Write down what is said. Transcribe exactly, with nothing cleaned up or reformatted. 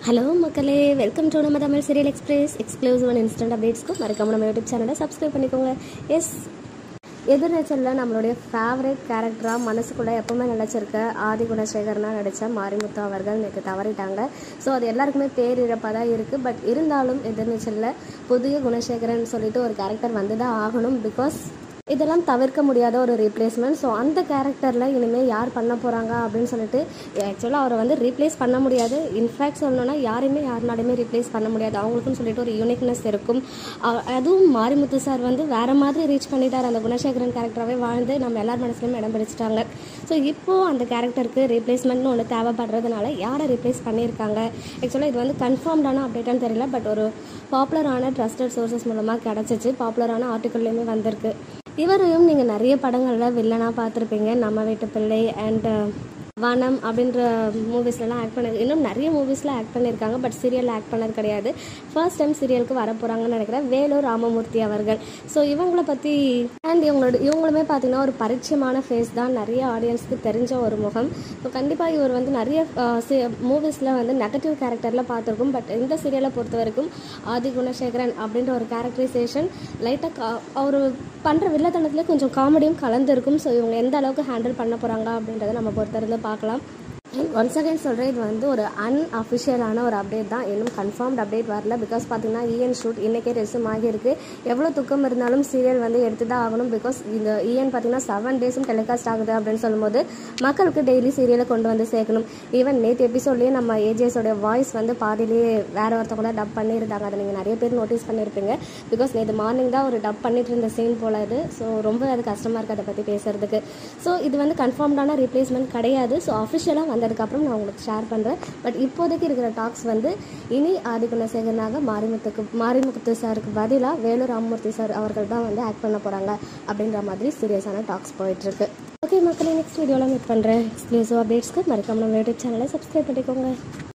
Hello மக்களே, welcome to நம்ம Tamil serial express exclusive and instant அப்டேட்ஸ்க்கு மறக்காம நம்ம யூடியூப் சேனலை சப்ஸ்கிரைப் பண்ணிக்கோங்க. எஸ், எதிர்நீச்சலில் நம்மளுடைய ஃபேவரட் கேரக்டராக மனசுக்குள்ளே எப்பவுமே நினச்சிருக்க ஆதி குணசேகரனா நடித்த மாரிமுத்து அவர்கள் நேற்று தவறிட்டாங்க. ஸோ அது எல்லாருக்குமே பேரிழப்பாக தான் இருக்குது. பட் இருந்தாலும் எதிர்நீச்சலில் புதிய குணசேகரன் சொல்லிட்டு ஒரு கேரக்டர் வந்து தான் ஆகணும். பிகாஸ் இதெல்லாம் தவிர்க்க முடியாத ஒரு ரீப்ளேஸ்மெண்ட். ஸோ அந்த கேரக்டரில் இனிமேல் யார் பண்ண போகிறாங்க அப்படின்னு சொல்லிட்டு ஆக்சுவலாக அவரை வந்து ரீப்ளேஸ் பண்ண முடியாது. இன்ஃபேக்ட் சொல்லணும்னா யாரையுமே யாருனாலுமே ரீப்ளேஸ் பண்ண முடியாது. அவங்களுக்குன்னு சொல்லிட்டு ஒரு யூனிக்னஸ் இருக்கும். அதுவும் மாரிமுத்து சார் வந்து வேறு மாதிரி ரீச் பண்ணிட்டார். அந்த குணசேகரன் கேரக்டராகவே வாழ்ந்து நம்ம எல்லார் மனசுலையும் இடம் பிடிச்சிட்டாங்க. ஸோ இப்போது அந்த கேரக்டருக்கு ரீப்ளேஸ்மெண்ட்னு ஒன்று தேவைப்படுறதுனால யாரை ரீப்ளேஸ் பண்ணியிருக்காங்க, ஆக்சுவலாக இது வந்து கன்ஃபார்ம்டான அப்டேட்டான்னு தெரியல. பட் ஒரு பாப்புலரான ட்ரஸ்டட் சோர்சஸ் மூலமாக கிடச்சிச்சு. பாப்புலரான ஆர்டிக்கல்லையுமே வந்திருக்கு. இவரையும் நீங்கள் நிறைய படங்களில் வில்லனாக பார்த்துருப்பீங்க. நம்ம வீட்டு பிள்ளை அண்ட் வனம் அப்படின்ற மூவிஸ்லாம் ஆக்ட் பண்ணி இன்னும் நிறைய மூவிஸில் ஆக்ட் பண்ணியிருக்காங்க. பட் சீரியலில் ஆக்ட் பண்ணது கிடையாது. ஃபர்ஸ்ட் டைம் சீரியலுக்கு வர போகிறாங்கன்னு நினைக்கிறேன், வேலூர் ராமமூர்த்தி அவர்கள். ஸோ இவங்கள பற்றி அண்ட் இவங்களோட இவங்களுமே பார்த்தீங்கன்னா ஒரு பரிச்சயமான ஃபேஸ் தான், நிறைய ஆடியன்ஸ்க்கு தெரிஞ்ச ஒரு முகம். ஸோ கண்டிப்பாக இவர் வந்து நிறைய மூவிஸில் வந்து நெகட்டிவ் கேரக்டரில் பார்த்துருக்கும். பட் இந்த சீரியலை பொறுத்த வரைக்கும் ஆதி குணசேகரன் அப்படின்ற ஒரு கேரக்டரைசேஷன் லைட்டாக அவர் பண்ணுற வில்லத்தனத்துலேயே கொஞ்சம் காமெடியும் கலந்துருக்கும். ஸோ இவங்க எந்த அளவுக்கு ஹேண்டில் பண்ண போகிறாங்க அப்படின்றத நம்ம பொறுத்தவரை பார்க்கலாம். ஒன்ஸ் அகைன் சொல்கிறேன், இது வந்து ஒரு அன்அஃபிஷியலான ஒரு அப்டேட் தான், இன்னும் கன்ஃபார்ம்ட் அப்டேட் வரல. பிகாஸ் பார்த்தீங்கன்னா இஎன் ஷூட் இன்றைக்கே ரெஸ்யூம் ஆகியிருக்கு. எவ்வளோ துக்கம் இருந்தாலும் சீரியல் வந்து எடுத்து தான் ஆகணும். பிகாஸ் இந்த இஎன் பார்த்தீங்கன்னா செவன் டேஸும் டெலிகாஸ்ட் ஆகுது அப்படின்னு சொல்லும்போது மக்களுக்கு டெய்லி சீரியலை கொண்டு வந்து சேர்க்கணும். ஈவன் நேற்று எபிசோட்லேயே நம்ம ஏஜேஸோடைய வாய்ஸ் வந்து பாதிலேயே வேறு ஒருத்தவங்க டப் பண்ணியிருந்தாங்க. அதை நீங்கள் நிறைய பேர் நோட்டீஸ் பண்ணியிருப்பீங்க. பிகாஸ் நேற்று மார்னிங் தான் ஒரு டப் பண்ணிட்டு இருந்த சீன் போல இது. ஸோ ரொம்ப அது கஷ்டமாக இருக்குது அதை பற்றி பேசுகிறதுக்கு. ஸோ இது வந்து கன்ஃபார்ம்டான ரீப்ளேஸ்மெண்ட் கிடையாது. ஸோ அஃபிஷியலாக வந்து அதுக்கப்புறம் நான் உங்களுக்கு ஷேர் பண்ணுறேன். பட் இப்போதைக்கு இருக்கிற டாக்ஸ் வந்து இனி ஆதி குணசேகரனாக மாரிமுத்துக்கு மாரிமுத்து சாருக்கு பதிலாக வேலூர் ராமமூர்த்தி சார் அவர்கள் தான் வந்து ஆக்ட் பண்ண போகிறாங்க அப்படின்ற மாதிரி சீரியஸான டாக்ஸ் போயிட்டுருக்கு. ஓகே மக்களே, நெக்ஸ்ட் வீடியோவில் மீட் பண்ணுறேன். எக்ஸ்க்ளூசிவ் அப்டேட்ஸ்க்கு மறக்காம நம்ம யூடியூப் சேனலை சப்ஸ்கிரைப் பண்ணிக்கோங்க.